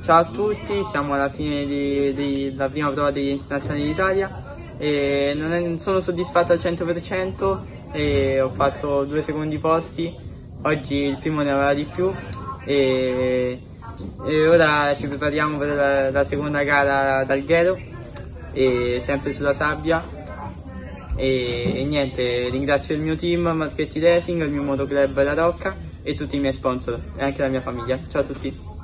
Ciao a tutti, siamo alla fine della prima prova degli internazionali d'Italia e non sono soddisfatto al 100% e ho fatto 2 secondi posti. Oggi il primo ne aveva di più e ora ci prepariamo per la seconda gara ad Alghero, e sempre sulla sabbia. E niente, ringrazio il mio team Maschetti Racing, il mio motoclub La Rocca e tutti i miei sponsor e anche la mia famiglia. Ciao a tutti.